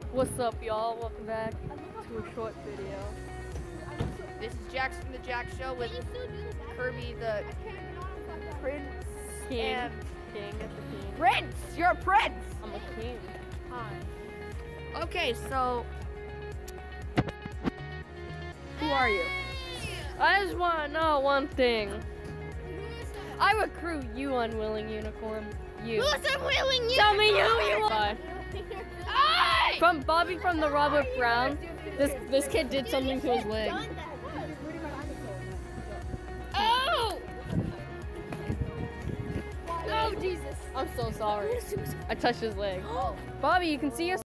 What's up, y'all? Welcome back to a short video. This is Jax from the Jax Show with Kirby the Prince King. King at the king. Prince! You're a prince! I'm a king. Hi. Okay, so who are you? I just want to know one thing. I recruit you, unwilling unicorn. You. Who's unwilling unicorn? Tell me you are. Hey! From Bobby from the Robert Brown. This kid did something to his leg. Oh! Oh, Jesus. I'm so sorry. I touched his leg. Bobby, you can see us.